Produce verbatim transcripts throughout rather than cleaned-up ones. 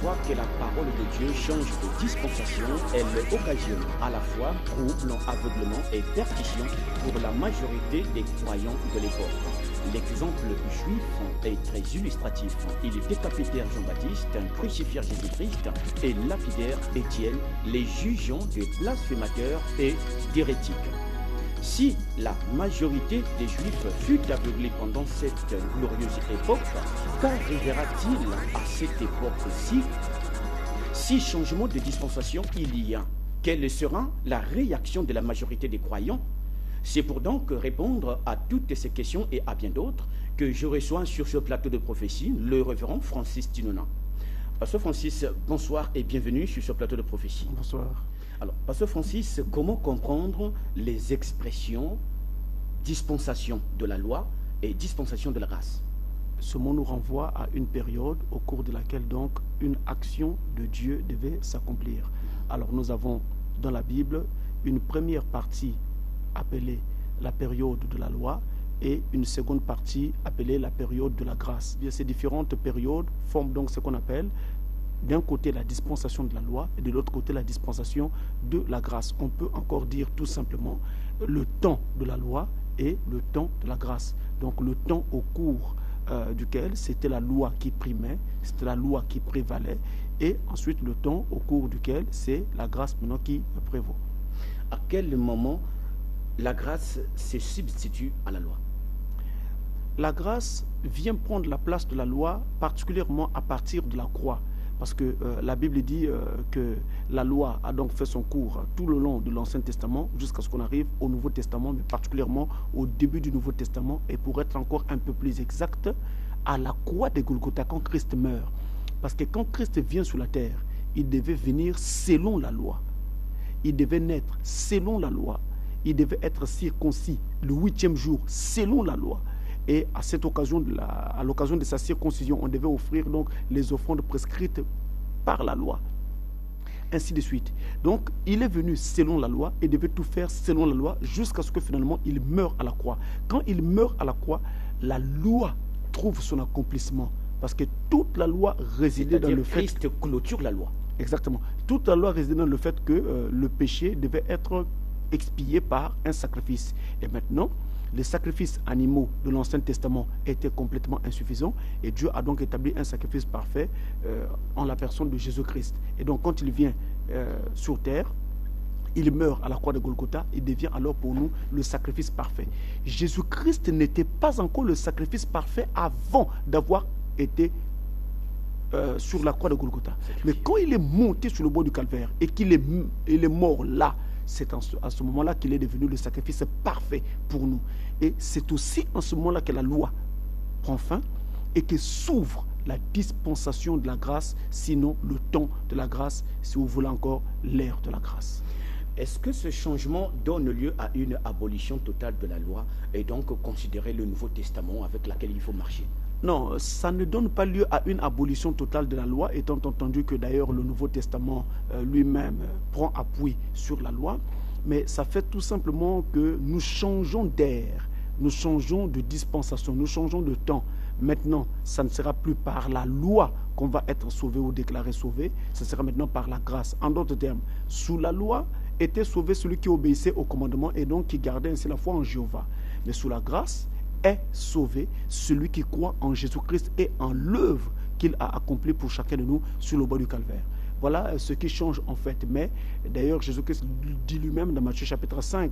fois que la parole de Dieu change de dispensation, elle occasionne à la fois trouble, aveuglement et perdition pour la majorité des croyants de l'époque. L'exemple juif est très illustratif. Ils décapitèrent Jean-Baptiste, crucifièrent Jésus-Christ et lapidèrent Étienne, les jugeant de blasphémateurs et d'hérétiques. Si la majorité des Juifs fut aveuglée pendant cette glorieuse époque, qu'arrivera-t-il à cette époque-ci? Si changement de dispensation il y a, quelle sera la réaction de la majorité des croyants? C'est pour donc répondre à toutes ces questions et à bien d'autres que je reçois sur ce plateau de prophétie le révérend Francis Tinona. Pasteur Francis, bonsoir et bienvenue sur ce plateau de prophétie. Bonsoir. Alors, Pasteur Francis, comment comprendre les expressions dispensation de la loi et dispensation de la grâce? Ce mot nous renvoie à une période au cours de laquelle donc une action de Dieu devait s'accomplir. Alors nous avons dans la Bible une première partie appelée la période de la loi et une seconde partie appelée la période de la grâce. Bien, ces différentes périodes forment donc ce qu'on appelle d'un côté la dispensation de la loi et de l'autre côté la dispensation de la grâce. On peut encore dire tout simplement le temps de la loi et le temps de la grâce. Donc le temps au cours euh, duquel c'était la loi qui primait, c'était la loi qui prévalait, et ensuite le temps au cours duquel c'est la grâce maintenant qui prévaut. À quel moment la grâce se substitue à la loi? La grâce vient prendre la place de la loi, particulièrement à partir de la croix. Parce que euh, la Bible dit euh, que la loi a donc fait son cours tout le long de l'Ancien Testament jusqu'à ce qu'on arrive au Nouveau Testament, mais particulièrement au début du Nouveau Testament, et pour être encore un peu plus exact, à la croix de Golgotha quand Christ meurt. Parce que quand Christ vient sur la terre, il devait venir selon la loi. Il devait naître selon la loi. Il devait être circoncis le huitième jour selon la loi. Et à cette occasion, de la, à l'occasion de sa circoncision, on devait offrir donc les offrandes prescrites par la loi. Ainsi de suite. Donc, il est venu selon la loi et devait tout faire selon la loi jusqu'à ce que finalement il meure à la croix. Quand il meurt à la croix, la loi trouve son accomplissement. Parce que toute la loi résidait dans le fait... Christ clôture la loi. Exactement. Toute la loi résidait dans le fait que euh, le péché devait être expié par un sacrifice. Et maintenant, les sacrifices animaux de l'Ancien Testament étaient complètement insuffisants et Dieu a donc établi un sacrifice parfait euh, en la personne de Jésus-Christ. Et donc quand il vient euh, sur terre, il meurt à la croix de Golgotha, il devient alors pour nous le sacrifice parfait. Jésus-Christ n'était pas encore le sacrifice parfait avant d'avoir été euh, sur la croix de Golgotha. Mais quand il est monté sur le bois du calvaire et qu'il est, il est mort là, c'est à ce moment-là qu'il est devenu le sacrifice parfait pour nous. Et c'est aussi en ce moment-là que la loi prend fin et que s'ouvre la dispensation de la grâce, sinon le temps de la grâce, si vous voulez encore l'ère de la grâce. Est-ce que ce changement donne lieu à une abolition totale de la loi et donc considérer le Nouveau Testament avec lequel il faut marcher? Non, ça ne donne pas lieu à une abolition totale de la loi, étant entendu que d'ailleurs le Nouveau Testament euh, lui-même euh, prend appui sur la loi, mais ça fait tout simplement que nous changeons d'ère, nous changeons de dispensation, nous changeons de temps. Maintenant, ça ne sera plus par la loi qu'on va être sauvé ou déclaré sauvé, ce sera maintenant par la grâce. En d'autres termes, sous la loi était sauvé celui qui obéissait au commandement et donc qui gardait ainsi la foi en Jéhovah. Mais sous la grâce, est sauvé celui qui croit en Jésus-Christ et en l'œuvre qu'il a accomplie pour chacun de nous sur le bois du calvaire. Voilà ce qui change en fait. Mais d'ailleurs, Jésus-Christ dit lui-même dans Matthieu chapitre cinq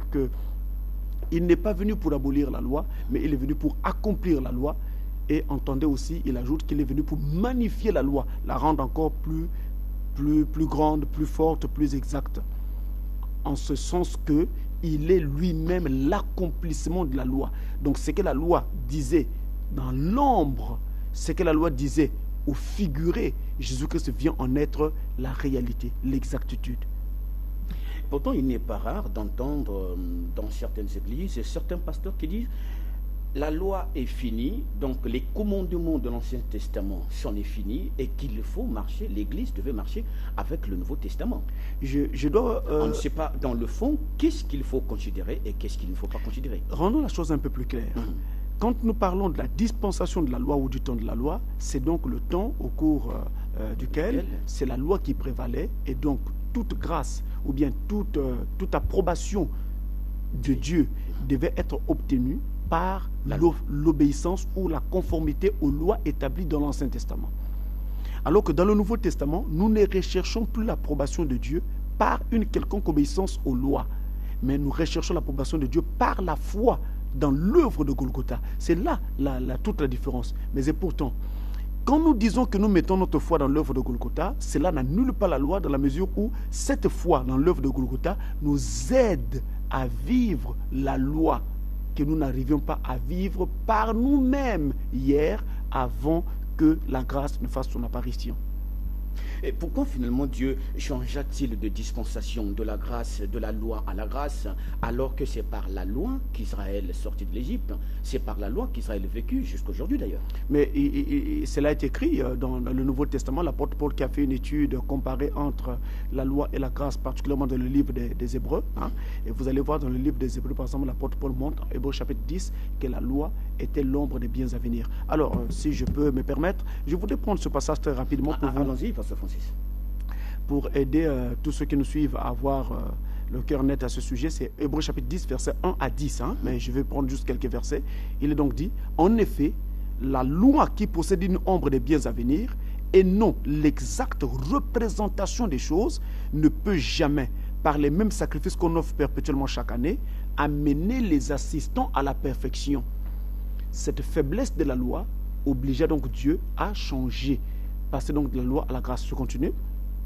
qu'il n'est pas venu pour abolir la loi, mais il est venu pour accomplir la loi. Et entendez aussi, il ajoute qu'il est venu pour magnifier la loi, la rendre encore plus, plus, plus grande, plus forte, plus exacte. En ce sens que il est lui-même l'accomplissement de la loi. Donc ce que la loi disait dans l'ombre, ce que la loi disait au figuré, Jésus-Christ vient en être la réalité, l'exactitude. Pourtant, il n'est pas rare d'entendre dans certaines églises certains pasteurs qui disent la loi est finie, donc les commandements de l'Ancien Testament sont finis et qu'il faut marcher, l'Église devait marcher avec le Nouveau Testament. Je, je dois, euh... On ne sait pas dans le fond qu'est-ce qu'il faut considérer et qu'est-ce qu'il ne faut pas considérer. Rendons la chose un peu plus claire. Mmh. Quand nous parlons de la dispensation de la loi ou du temps de la loi, c'est donc le temps au cours euh, duquel c'est la loi qui prévalait, et donc toute grâce ou bien toute, euh, toute approbation de Dieu devait être obtenue par l'obéissance ou la conformité aux lois établies dans l'Ancien Testament. Alors que dans le Nouveau Testament, nous ne recherchons plus l'approbation de Dieu par une quelconque obéissance aux lois, mais nous recherchons l'approbation de Dieu par la foi dans l'œuvre de Golgotha. C'est là la, la, toute la différence. Mais et pourtant, quand nous disons que nous mettons notre foi dans l'œuvre de Golgotha, cela n'annule pas la loi dans la mesure où cette foi dans l'œuvre de Golgotha nous aide à vivre la loi que nous n'arrivions pas à vivre par nous-mêmes hier avant que la grâce ne fasse son apparition. Et pourquoi finalement Dieu changea-t-il de dispensation de la grâce, de la loi à la grâce, alors que c'est par la loi qu'Israël est sorti de l'Égypte, c'est par la loi qu'Israël a vécu jusqu'aujourd'hui d'ailleurs. Mais et, et, et cela est écrit dans, dans le Nouveau Testament, l'apôtre Paul qui a fait une étude comparée entre la loi et la grâce, particulièrement dans le livre des, des Hébreux. Hein, et vous allez voir dans le livre des Hébreux, par exemple, l'apôtre Paul montre, Hébreux chapitre dix, que la loi était l'ombre des biens à venir. Alors, euh, si je peux me permettre, je voudrais prendre ce passage très rapidement pour ah, vous... Allons-y, Pasteur Francis. Pour aider euh, tous ceux qui nous suivent à avoir euh, le cœur net à ce sujet, c'est Hébreux chapitre dix, versets un à dix, hein, mais je vais prendre juste quelques versets. Il est donc dit, en effet, la loi qui possède une ombre des biens à venir et non l'exacte représentation des choses ne peut jamais, par les mêmes sacrifices qu'on offre perpétuellement chaque année, amener les assistants à la perfection. Cette faiblesse de la loi obligea donc Dieu à changer, passer donc de la loi à la grâce. Je continue.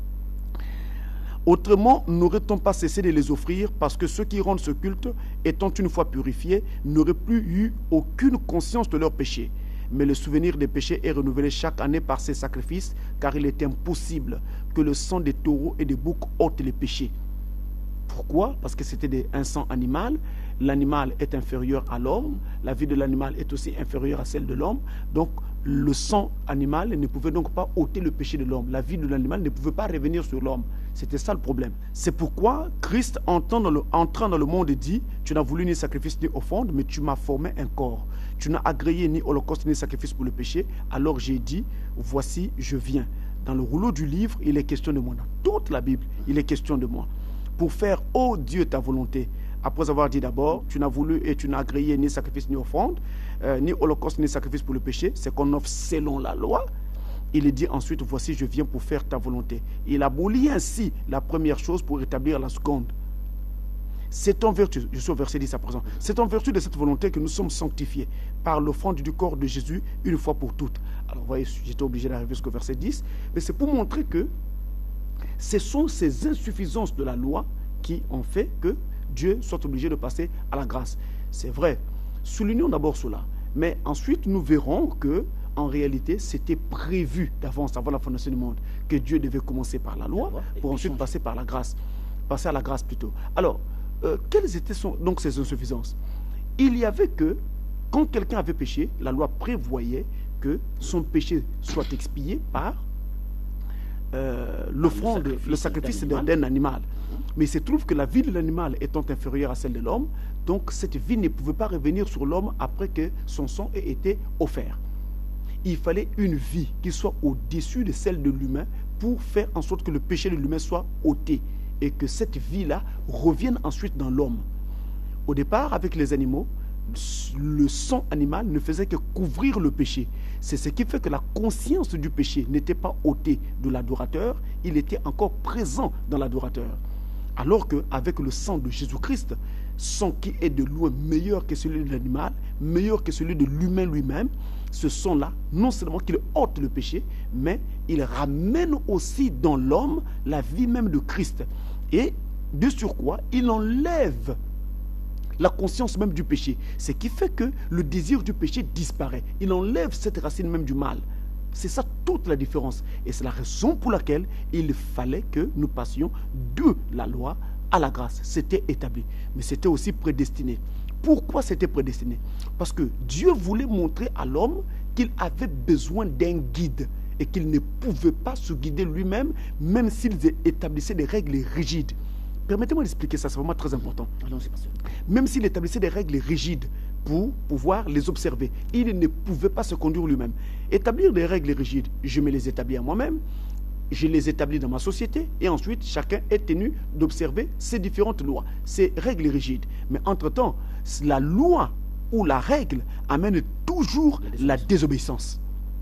Autrement, n'aurait-on pas cessé de les offrir parce que ceux qui rendent ce culte, étant une fois purifiés, n'auraient plus eu aucune conscience de leurs péchés. Mais le souvenir des péchés est renouvelé chaque année par ces sacrifices, car il est impossible que le sang des taureaux et des boucs ôte les péchés. Pourquoi? Parce que c'était un sang animal. L'animal est inférieur à l'homme. La vie de l'animal est aussi inférieure à celle de l'homme. Donc, le sang animal ne pouvait donc pas ôter le péché de l'homme. La vie de l'animal ne pouvait pas revenir sur l'homme. C'était ça le problème. C'est pourquoi Christ, entrant dans le, entrant dans le monde, dit, tu n'as voulu ni sacrifice ni offrande, mais tu m'as formé un corps. Tu n'as agréé ni holocauste ni sacrifice pour le péché. Alors j'ai dit, voici, je viens. Dans le rouleau du livre, il est question de moi. Dans toute la Bible, il est question de moi. Pour faire, ô Dieu, ta volonté. Après avoir dit d'abord, tu n'as voulu et tu n'as agréé ni sacrifice ni offrande, euh, ni holocauste ni sacrifice pour le péché, c'est qu'on offre selon la loi. Il est dit ensuite, voici, je viens pour faire ta volonté. Il abolit ainsi la première chose pour établir la seconde. C'est en vertu, je suis au verset dix à présent, c'est en vertu de cette volonté que nous sommes sanctifiés par l'offrande du corps de Jésus une fois pour toutes. Alors vous voyez, j'étais obligé d'arriver jusqu'au verset dix, mais c'est pour montrer que ce sont ces insuffisances de la loi qui ont fait que Dieu soit obligé de passer à la grâce. C'est vrai. Soulignons d'abord cela. Mais ensuite, nous verrons que, en réalité, c'était prévu d'avance, avant la fondation du monde, que Dieu devait commencer par la loi pour ensuite passer par la grâce. Passer à la grâce plutôt. Alors, euh, quelles étaient son, donc ces insuffisances? Il y avait que, quand quelqu'un avait péché, la loi prévoyait que son péché soit expié par Euh, l'offrande, le sacrifice, le sacrifice d'un animal. Mais il se trouve que la vie de l'animal étant inférieure à celle de l'homme, donc cette vie ne pouvait pas revenir sur l'homme après que son sang ait été offert. Il fallait une vie qui soit au-dessus de celle de l'humain pour faire en sorte que le péché de l'humain soit ôté et que cette vie-là revienne ensuite dans l'homme. Au départ, avec les animaux, le sang animal ne faisait que couvrir le péché. C'est ce qui fait que la conscience du péché n'était pas ôtée de l'adorateur, il était encore présent dans l'adorateur. Alors qu'avec le sang de Jésus-Christ, sang qui est de loin meilleur que celui de l'animal, meilleur que celui de l'humain lui-même, ce sang-là, non seulement qu'il ôte le péché, mais il ramène aussi dans l'homme la vie même de Christ. Et de surcroît, il enlève la conscience même du péché. Ce qui fait que le désir du péché disparaît. Il enlève cette racine même du mal. C'est ça toute la différence. Et c'est la raison pour laquelle il fallait que nous passions de la loi à la grâce. C'était établi. Mais c'était aussi prédestiné. Pourquoi c'était prédestiné? Parce que Dieu voulait montrer à l'homme qu'il avait besoin d'un guide et qu'il ne pouvait pas se guider lui-même, même s'il établissait des règles rigides. Permettez-moi d'expliquer ça, c'est vraiment très important. Allons-y, pasteur. Même s'il établissait des règles rigides pour pouvoir les observer. Il ne pouvait pas se conduire lui-même. Établir des règles rigides, je me les établis à moi-même, je les établis dans ma société, et ensuite chacun est tenu d'observer ces différentes lois, ces règles rigides. Mais entre-temps, la loi ou la règle amène toujours la désobéissance.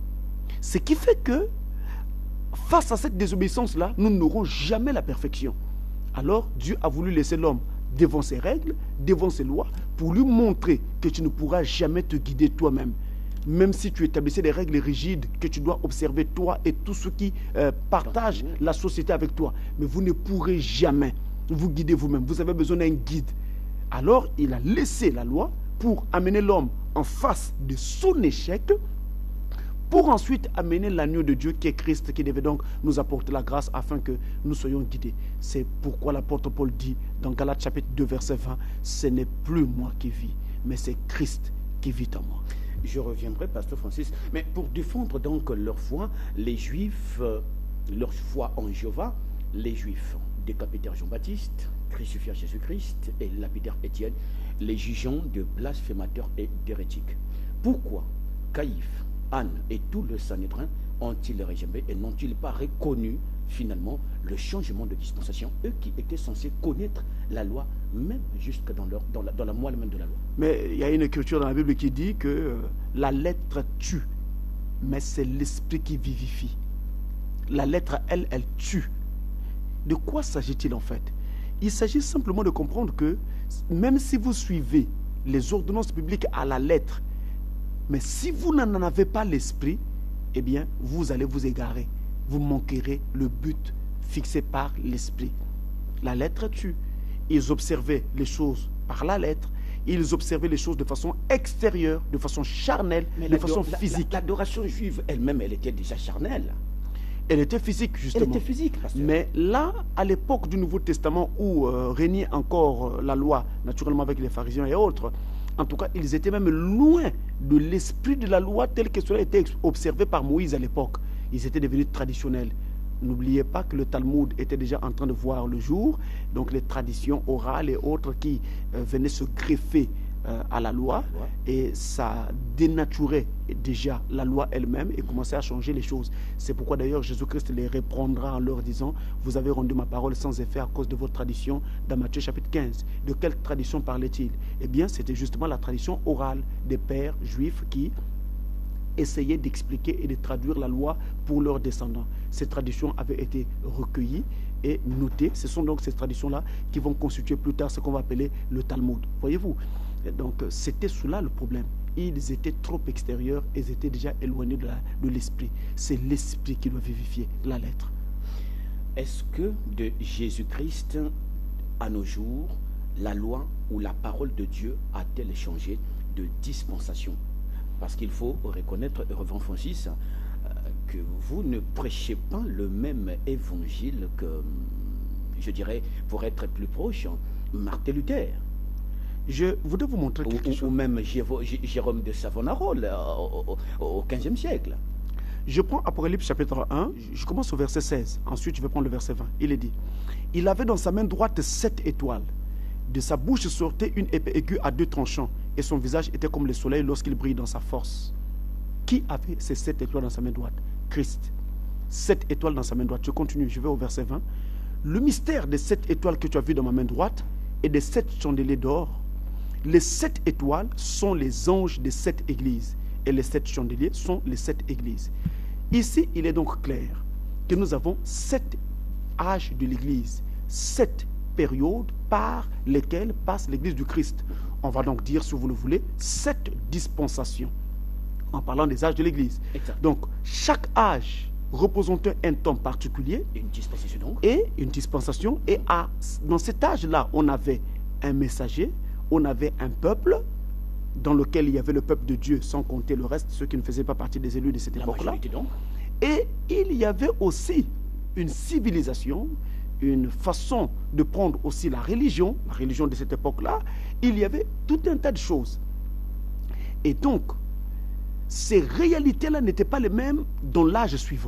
Ce qui fait que, face à cette désobéissance-là, nous n'aurons jamais la perfection. Alors, Dieu a voulu laisser l'homme devant ses règles, devant ses lois, pour lui montrer que tu ne pourras jamais te guider toi-même. Même si tu établissais des règles rigides que tu dois observer toi et tous ceux qui euh, partagent la société avec toi. Mais vous ne pourrez jamais vous guider vous-même. Vous avez besoin d'un guide. Alors, il a laissé la loi pour amener l'homme en face de son échec, pour ensuite amener l'agneau de Dieu qui est Christ, qui devait donc nous apporter la grâce afin que nous soyons guidés. C'est pourquoi l'apôtre Paul dit dans Galates chapitre deux verset vingt, ce n'est plus moi qui vis, mais c'est Christ qui vit en moi. Je reviendrai, pasteur Francis, mais pour défendre donc leur foi, les Juifs, euh, leur foi en Jéhovah, les Juifs décapitèrent Jean-Baptiste, crucifièrent Jésus-Christ et lapidèrent Étienne, les jugeant de blasphémateurs et d'hérétiques. Pourquoi Caïphe, Anne et tout le Sanhédrin ont-ils réjoué et n'ont-ils pas reconnu finalement le changement de dispensation, eux qui étaient censés connaître la loi, même jusque dans, leur, dans, la, dans la moelle même de la loi? Mais il y a une écriture dans la Bible qui dit que euh, la lettre tue, mais c'est l'esprit qui vivifie. La lettre, elle, elle tue. De quoi s'agit-il en fait? Il s'agit simplement de comprendre que même si vous suivez les ordonnances bibliques à la lettre, mais si vous n'en avez pas l'esprit, eh bien, vous allez vous égarer. Vous manquerez le but fixé par l'esprit. La lettre tue. Ils observaient les choses par la lettre. Ils observaient les choses de façon extérieure, de façon charnelle, mais de façon physique. L'adoration juive elle-même, elle était déjà charnelle. Elle était physique, justement. Elle était physique, pasteur. Mais là, à l'époque du Nouveau Testament, où euh, régnait encore euh, la loi, naturellement avec les pharisiens et autres, en tout cas, ils étaient même loin de l'esprit de la loi tel que cela était observé par Moïse à l'époque. Ils étaient devenus traditionnels. N'oubliez pas que le Talmud était déjà en train de voir le jour, donc les traditions orales et autres qui euh, venaient se greffer euh, à la loi, ouais. Et ça dénaturait déjà la loi elle-même et commençait à changer les choses. C'est pourquoi d'ailleurs Jésus-Christ les reprendra en leur disant, vous avez rendu ma parole sans effet à cause de votre tradition, dans Matthieu chapitre quinze. De quelle tradition parlait-il? Eh bien, c'était justement la tradition orale des pères juifs qui essayaient d'expliquer et de traduire la loi pour leurs descendants. Ces traditions avaient été recueillies et notées. Ce sont donc ces traditions-là qui vont constituer plus tard ce qu'on va appeler le Talmud. Voyez-vous? Donc, c'était cela le problème. Ils étaient trop extérieurs, ils étaient déjà éloignés de, la, de l'esprit. C'est l'esprit qui doit vivifier la lettre. Est-ce que de Jésus-Christ à nos jours, la loi ou la parole de Dieu a-t-elle changé de dispensation? Parce qu'il faut reconnaître, Reverend Francis, euh, que vous ne prêchez pas le même évangile que, je dirais, pour être plus proche, Martin Luther. Je voudrais vous montrer quelque ou, chose. Ou même Jérôme de Savonarole au, au, au quinzième siècle. Je prends Apocalypse chapitre un, je commence au verset seize. Ensuite, je vais prendre le verset vingt. Il est dit, il avait dans sa main droite sept étoiles. De sa bouche sortait une épée aiguë à deux tranchants, et son visage était comme le soleil lorsqu'il brille dans sa force. Qui avait ces sept étoiles dans sa main droite? Christ. Sept étoiles dans sa main droite. Je continue, je vais au verset vingt. Le mystère des sept étoiles que tu as vues dans ma main droite et des sept chandeliers d'or. Les sept étoiles sont les anges des sept églises, et les sept chandeliers sont les sept églises. Ici, il est donc clair que nous avons sept âges de l'église, sept périodes par lesquelles passe l'église du Christ. On va donc dire, si vous le voulez, sept dispensations, en parlant des âges de l'église. Exact. Donc, chaque âge représentait un temps particulier, une dispensation donc. et une dispensation. Et à, dans cet âge-là, on avait un messager, on avait un peuple dans lequel il y avait le peuple de Dieu, sans compter le reste, ceux qui ne faisaient pas partie des élus de cette époque-là. Et il y avait aussi une civilisation, une façon de prendre aussi la religion, la religion de cette époque-là. Il y avait tout un tas de choses. Et donc, ces réalités-là n'étaient pas les mêmes dans l'âge suivant.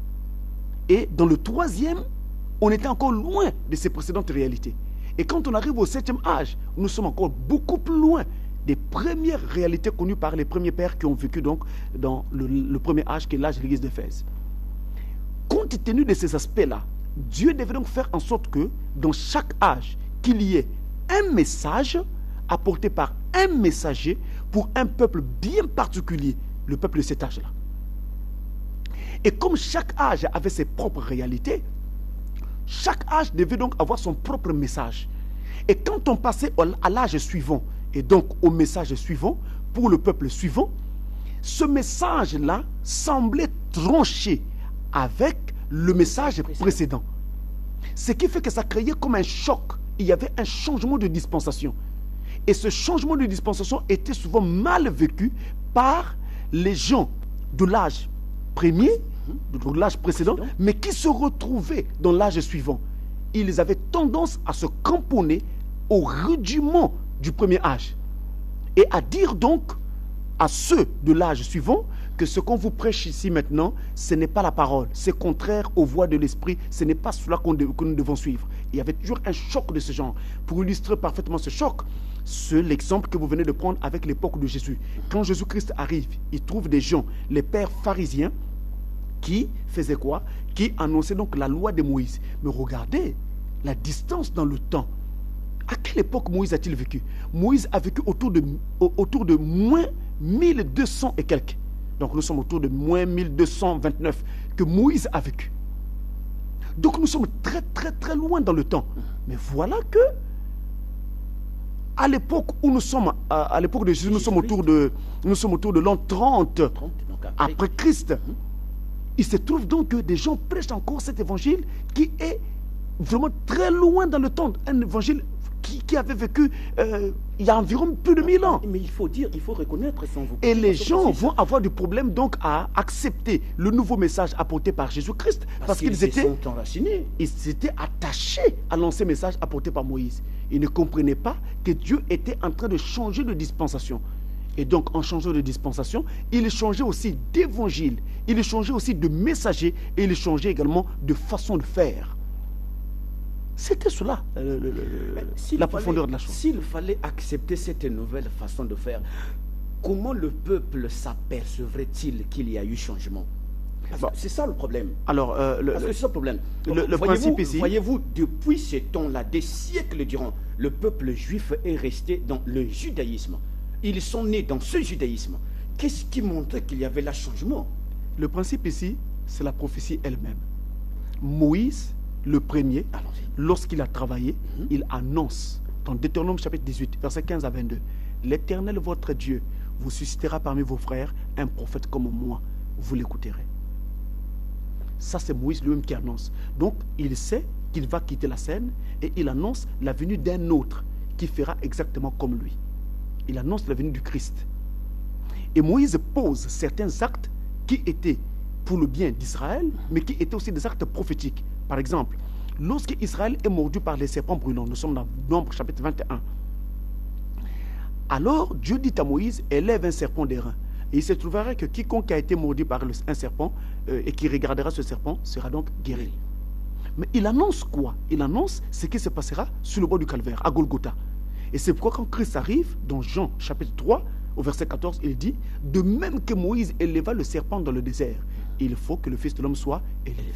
Et dans le troisième, on était encore loin de ces précédentes réalités. Et quand on arrive au septième âge, nous sommes encore beaucoup plus loin des premières réalités connues par les premiers pères qui ont vécu donc dans le, le premier âge qui est l'âge de l'église d'Éphèse. Compte tenu de ces aspects-là, Dieu devait donc faire en sorte que dans chaque âge, qu'il y ait un message apporté par un messager pour un peuple bien particulier, le peuple de cet âge-là. Et comme chaque âge avait ses propres réalités, chaque âge devait donc avoir son propre message. Et quand on passait à l'âge suivant, et donc au message suivant, pour le peuple suivant, ce message-là semblait trancher avec le message précédent. Ce qui fait que ça créait comme un choc. Il y avait un changement de dispensation. Et ce changement de dispensation était souvent mal vécu par les gens de l'âge premier, de l'âge précédent, mais qui se retrouvaient dans l'âge suivant. Ils avaient tendance à se cramponner au rudiment du premier âge et à dire donc à ceux de l'âge suivant que ce qu'on vous prêche ici maintenant, ce n'est pas la parole, c'est contraire aux voies de l'esprit, ce n'est pas cela qu'on de, que nous devons suivre. Il y avait toujours un choc de ce genre. Pour illustrer parfaitement ce choc, c'est l'exemple que vous venez de prendre avec l'époque de Jésus. Quand Jésus-Christ arrive, il trouve des gens, les pères pharisiens, qui faisaient quoi? Qui annonçaient donc la loi de Moïse. Mais regardez la distance dans le temps. À quelle époque Moïse a-t-il vécu? Moïse a vécu autour de, autour de moins mille deux cents et quelques. Donc nous sommes autour de moins mille deux cent vingt-neuf que Moïse a vécu. Donc nous sommes très très très loin dans le temps. Mais voilà que à l'époque où nous sommes, à, à l'époque de Jésus, nous sommes autour de, nous sommes autour de l'an trente, après Christ. Il se trouve donc que des gens prêchent encore cet évangile qui est vraiment très loin dans le temps. Un évangile qui, qui avait vécu euh, il y a environ plus de mille ans. Mais il faut dire, il faut reconnaître sans vous. Et les gens vont avoir du problème donc à accepter le nouveau message apporté par Jésus-Christ parce, parce qu'ils étaient enracinés. Ils s'étaient attachés à l'ancien message apporté par Moïse. Ils ne comprenaient pas que Dieu était en train de changer de dispensation. Et donc, en changeant de dispensation, il changeait aussi d'évangile, il changeait aussi de messager et il changeait également de façon de faire. C'était cela, euh, le, le, la profondeur fallait, de la chose. S'il fallait accepter cette nouvelle façon de faire, comment le peuple s'apercevrait-il qu'il y a eu changement? Bon. C'est ça le problème. Alors, euh, le, Parce que c'est ça le problème. Donc, le, le principe ici. Voyez-vous, depuis ce temps-là, des siècles durant, le peuple juif est resté dans le judaïsme. Ils sont nés dans ce judaïsme. Qu'est-ce qui montrait qu'il y avait là changement? Le principe ici, c'est la prophétie elle-même. Moïse, le premier, lorsqu'il a travaillé, mm-hmm. il annonce, dans Deutéronome chapitre dix-huit, versets quinze à vingt-deux, « L'Éternel, votre Dieu, vous suscitera parmi vos frères un prophète comme moi, vous l'écouterez. » Ça, c'est Moïse lui-même qui annonce. Donc, il sait qu'il va quitter la scène et il annonce la venue d'un autre qui fera exactement comme lui. Il annonce la venue du Christ. Et Moïse pose certains actes qui étaient pour le bien d'Israël, mais qui étaient aussi des actes prophétiques. Par exemple, lorsque Israël est mordu par les serpents brûlants, nous sommes dans Nombre chapitre vingt et un. Alors Dieu dit à Moïse, élève un serpent d'airain. Et il se trouvera que quiconque a été mordu par un serpent euh, et qui regardera ce serpent sera donc guéri. Mais il annonce quoi? Il annonce ce qui se passera sur le bord du calvaire, à Golgotha. Et c'est pourquoi quand Christ arrive, dans Jean chapitre trois, au verset quatorze, il dit, de même que Moïse éleva le serpent dans le désert, il faut que le Fils de l'homme soit élevé.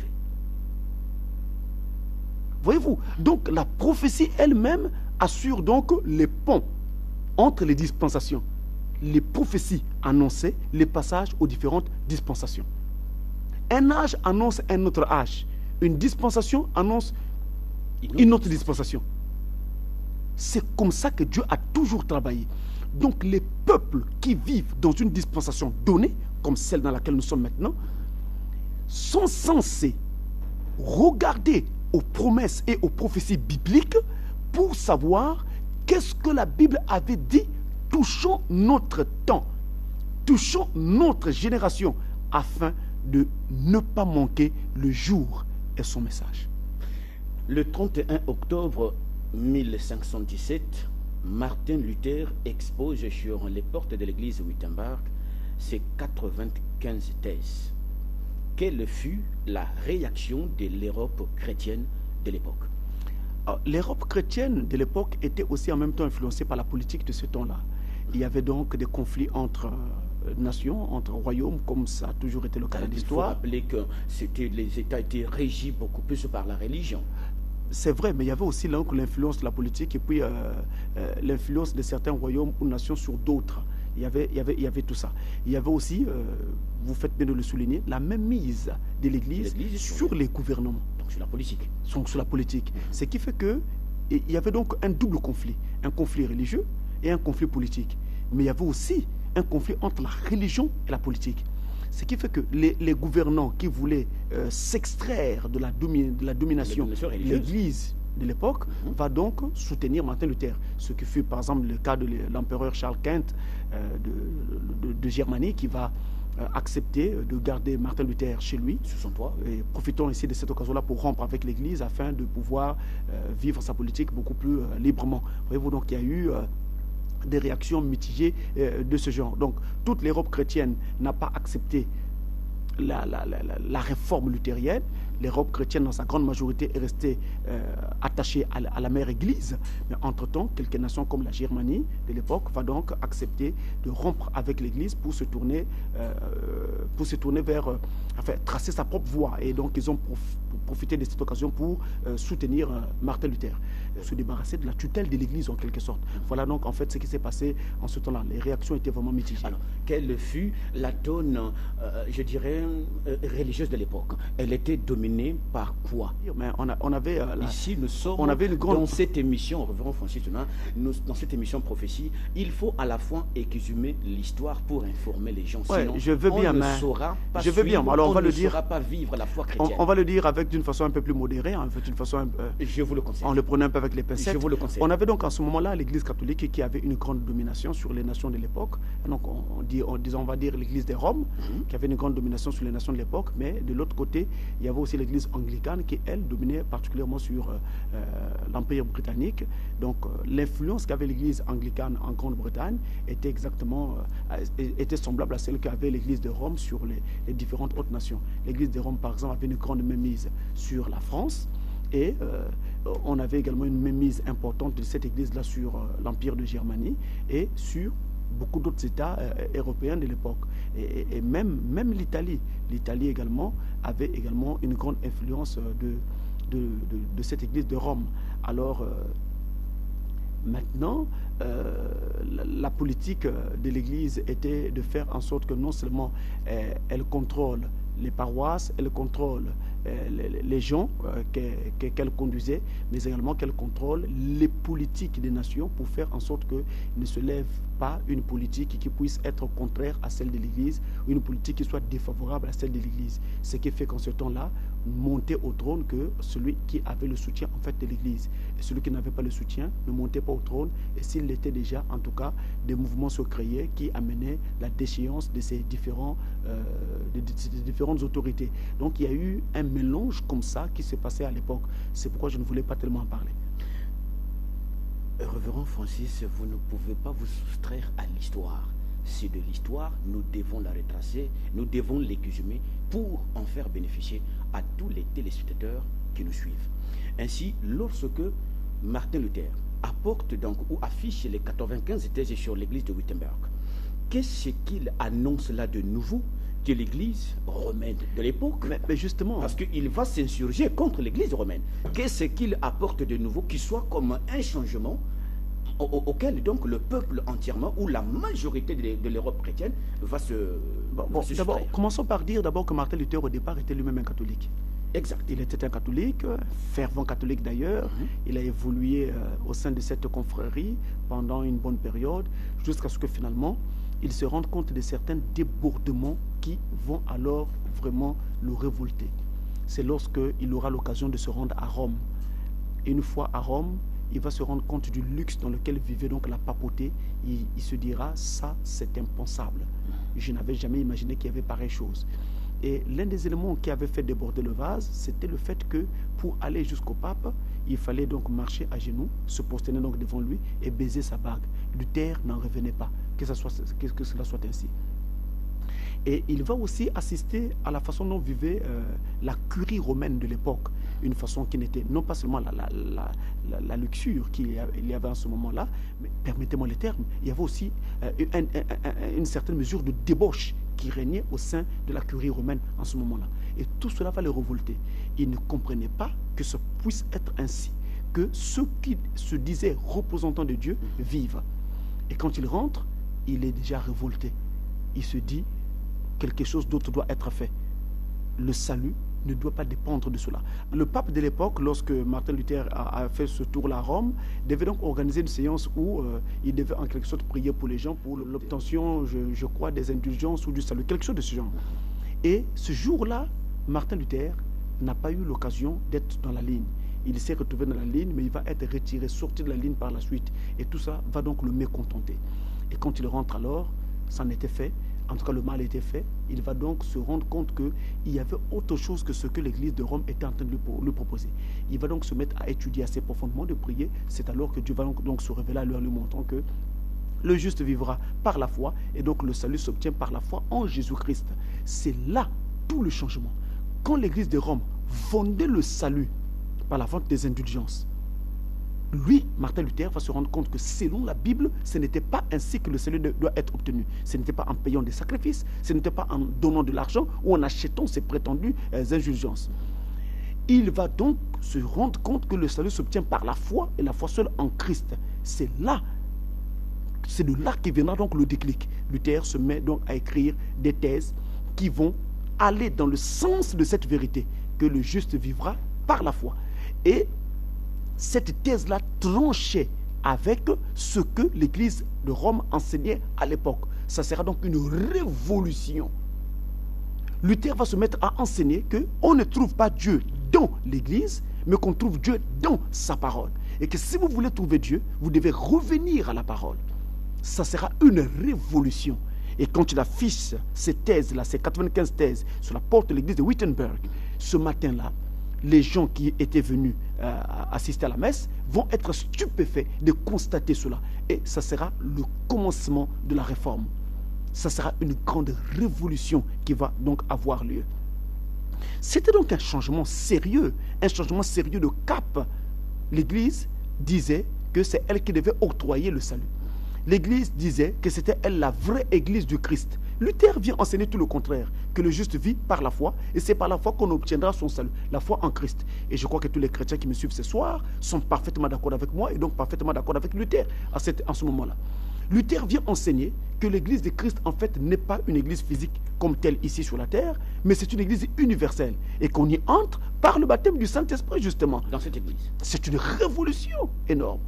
Voyez-vous, donc la prophétie elle-même assure donc les ponts entre les dispensations. Les prophéties annonçaient les passages aux différentes dispensations. Un âge annonce un autre âge. Une dispensation annonce une autre dispensation. C'est comme ça que Dieu a toujours travaillé. Donc les peuples qui vivent dans une dispensation donnée, comme celle dans laquelle nous sommes maintenant, sont censés regarder aux promesses et aux prophéties bibliques pour savoir qu'est-ce que la Bible avait dit touchant notre temps, touchant notre génération, afin de ne pas manquer le jour et son message. Le trente et un octobre mille cinq cent dix-sept, Martin Luther expose sur les portes de l'église Wittenberg ses quatre-vingt-quinze thèses. Quelle fut la réaction de l'Europe chrétienne de l'époque? L'Europe chrétienne de l'époque était aussi en même temps influencée par la politique de ce temps-là. Il y avait donc des conflits entre euh, nations, entre royaumes, comme ça a toujours été le cas de l'histoire. Il faut rappeler que c'était, les États étaient régis beaucoup plus par la religion. C'est vrai, mais il y avait aussi l'influence de la politique et puis euh, euh, l'influence de certains royaumes ou nations sur d'autres. Il y, avait, il, y avait, il y avait tout ça. Il y avait aussi, euh, vous faites bien de le souligner, la même mise de l'Église sur, sur les gouvernements. Donc sur la politique. Donc sur la politique. Mmh. Ce qui fait que il y avait donc un double conflit. Un conflit religieux et un conflit politique. Mais il y avait aussi un conflit entre la religion et la politique. Ce qui fait que les, les gouvernants qui voulaient euh, s'extraire de la, domi de la domination de l'Église de l'époque mmh. va donc soutenir Martin Luther. Ce qui fut par exemple le cas de l'empereur Charles Quint euh, de, de, de Germanie qui va euh, accepter de garder Martin Luther chez lui. Sous son toit. Et profitons ici de cette occasion-là pour rompre avec l'Église afin de pouvoir euh, vivre sa politique beaucoup plus euh, librement. Voyez-vous, donc il y a eu euh, des réactions mitigées euh, de ce genre. Donc toute l'Europe chrétienne n'a pas accepté la, la, la, la réforme luthérienne. L'Europe chrétienne, dans sa grande majorité, est restée euh, attachée à la, à la mère Église. Mais entre-temps, quelques nations comme la Germanie de l'époque va donc accepter de rompre avec l'Église pour se tourner, euh, pour se tourner vers, euh, enfin, tracer sa propre voie. Et donc, ils ont prof, profité de cette occasion pour euh, soutenir euh, Martin Luther, euh, se débarrasser de la tutelle de l'Église en quelque sorte. Voilà donc en fait ce qui s'est passé en ce temps-là. Les réactions étaient vraiment mitigées. Alors, quelle fut la tone, euh, je dirais, euh, religieuse de l'époque? Elle était dominée par quoi? Mais on, a, on avait euh, la, ici nous sommes on avait une grande... dans cette émission, revenons Francis, nous, dans cette émission prophétie, il faut à la fois exhumer l'histoire pour informer les gens. Ouais, sinon je veux bien, on ne mais saura pas je veux bien. Suivre, alors on, on va ne le dire. saura pas vivre la foi chrétienne. On, on va le dire avec d'une façon un peu plus modérée, en fait, une façon. Euh, je vous le conseille. On le prenait un peu avec les pincettes. Je vous le conseille. On avait donc en ce moment-là l'Église catholique qui avait une grande domination sur les nations de l'époque. Donc on, on dit, on, on va dire l'Église de Rome, mm-hmm. qui avait une grande domination sur les nations de l'époque, mais de l'autre côté, il y avait aussi l'Église anglicane qui, elle, dominait particulièrement sur euh, euh, l'Empire britannique. Donc euh, l'influence qu'avait l'Église anglicane en Grande-Bretagne était exactement euh, était semblable à celle qu'avait l'Église de Rome sur les, les différentes autres nations. L'Église de Rome, par exemple, avait une grande mainmise sur la France. Et euh, on avait également une mainmise importante de cette église-là sur euh, l'Empire de Germanie et sur beaucoup d'autres États euh, européens de l'époque. Et, et, et même, même l'Italie. L'Italie également avait également une grande influence euh, de, de, de, de cette église de Rome. Alors, euh, maintenant, euh, la, la politique de l'église était de faire en sorte que non seulement euh, elle contrôle les paroisses, elle contrôle euh, les, les gens euh, qu'elle qu'elle conduisait, mais également qu'elle contrôle les politiques des nations pour faire en sorte qu'il ne se lève pas une politique qui puisse être contraire à celle de l'Église ou une politique qui soit défavorable à celle de l'Église. Ce qui fait qu'en ce temps-là, montait au trône que celui qui avait le soutien en fait de l'Église. Et celui qui n'avait pas le soutien ne montait pas au trône. Et s'il l'était déjà, en tout cas, des mouvements se créaient qui amenaient la déchéance de ces, différents, euh, de, de ces différentes autorités. Donc il y a eu un mélange comme ça qui s'est passé à l'époque. C'est pourquoi je ne voulais pas tellement en parler. Révérend Francis, vous ne pouvez pas vous soustraire à l'histoire. C'est de l'histoire, nous devons la retracer, nous devons l'exhumer pour en faire bénéficier à tous les téléspectateurs qui nous suivent. Ainsi, lorsque Martin Luther apporte donc ou affiche les quatre-vingt-quinze thèses sur l'église de Wittenberg, qu'est-ce qu'il annonce là de nouveau que l'église romaine de l'époque? Mais, mais justement... Parce qu'il va s'insurger contre l'église romaine. Qu'est-ce qu'il apporte de nouveau qui soit comme un changement au, au, auquel donc le peuple entièrement ou la majorité de, de l'Europe chrétienne va se... Bon, bon, d'abord, commençons par dire d'abord que Martin Luther au départ était lui-même un catholique. Exact. Il était un catholique, fervent catholique d'ailleurs. Mm-hmm. Il a évolué euh, au sein de cette confrérie pendant une bonne période, jusqu'à ce que finalement, il se rende compte de certains débordements qui vont alors vraiment le révolter. C'est lorsqu'il aura l'occasion de se rendre à Rome. Et une fois à Rome, il va se rendre compte du luxe dans lequel vivait donc la papauté. Il, il se dira, ça c'est impensable. Je n'avais jamais imaginé qu'il y avait pareille chose. Et l'un des éléments qui avait fait déborder le vase, c'était le fait que pour aller jusqu'au pape, il fallait donc marcher à genoux, se prosterner donc devant lui et baiser sa bague. Luther n'en revenait pas, que, ça soit, que, que cela soit ainsi. Et il va aussi assister à la façon dont vivait euh, la curie romaine de l'époque. une façon qui n'était non pas seulement la, la, la, la, la luxure qu'il y avait en ce moment-là, mais permettez-moi les termes, il y avait aussi euh, un, un, un, une certaine mesure de débauche qui régnait au sein de la curie romaine en ce moment-là. Et tout cela va les révolter. Ils ne comprenaient pas que ce puisse être ainsi, que ceux qui se disaient représentants de Dieu vivent. Et quand il rentre, il est déjà révolté. Il se dit, quelque chose d'autre doit être fait. Le salut ne doit pas dépendre de cela. Le pape de l'époque, lorsque Martin Luther a, a fait ce tour-là à Rome, devait donc organiser une séance où euh, il devait en quelque sorte prier pour les gens, pour l'obtention, je, je crois, des indulgences ou du salut, quelque chose de ce genre. Et ce jour-là, Martin Luther n'a pas eu l'occasion d'être dans la ligne. Il s'est retrouvé dans la ligne, mais il va être retiré, sorti de la ligne par la suite. Et tout ça va donc le mécontenter. Et quand il rentre alors, ça en était fait. En tout cas, le mal était fait. Il va donc se rendre compte qu'il y avait autre chose que ce que l'Église de Rome était en train de lui proposer. Il va donc se mettre à étudier assez profondément, de prier. C'est alors que Dieu va donc, donc se révéler à lui en lui montrant que le juste vivra par la foi et donc le salut s'obtient par la foi en Jésus-Christ. C'est là tout le changement. Quand l'Église de Rome fondait le salut par la vente des indulgences, lui, Martin Luther, va se rendre compte que selon la Bible, ce n'était pas ainsi que le salut doit être obtenu. Ce n'était pas en payant des sacrifices, ce n'était pas en donnant de l'argent ou en achetant ses prétendues euh, indulgences. Il va donc se rendre compte que le salut s'obtient par la foi et la foi seule en Christ. C'est là, c'est de là que viendra donc le déclic. Luther se met donc à écrire des thèses qui vont aller dans le sens de cette vérité, que le juste vivra par la foi. Et cette thèse-là tranchait avec ce que l'Église de Rome enseignait à l'époque. Ça sera donc une révolution. Luther va se mettre à enseigner qu'on ne trouve pas Dieu dans l'Église, mais qu'on trouve Dieu dans sa parole. Et que si vous voulez trouver Dieu, vous devez revenir à la parole. Ça sera une révolution. Et quand il affiche ces thèses-là, ces quatre-vingt-quinze thèses, sur la porte de l'église de Wittenberg, ce matin-là, les gens qui étaient venus euh, assister à la messe vont être stupéfaits de constater cela. Et ça sera le commencement de la réforme. Ça sera une grande révolution qui va donc avoir lieu. C'était donc un changement sérieux, un changement sérieux de cap. L'Église disait que c'est elle qui devait octroyer le salut. L'Église disait que c'était elle la vraie Église du Christ. Luther vient enseigner tout le contraire, que le juste vit par la foi, et c'est par la foi qu'on obtiendra son salut, la foi en Christ. Et je crois que tous les chrétiens qui me suivent ce soir sont parfaitement d'accord avec moi, et donc parfaitement d'accord avec Luther à, cette, à ce moment-là. Luther vient enseigner que l'Église de Christ, en fait, n'est pas une Église physique comme telle ici sur la terre, mais c'est une Église universelle, et qu'on y entre par le baptême du Saint-Esprit, justement. Dans cette Église. C'est une révolution énorme.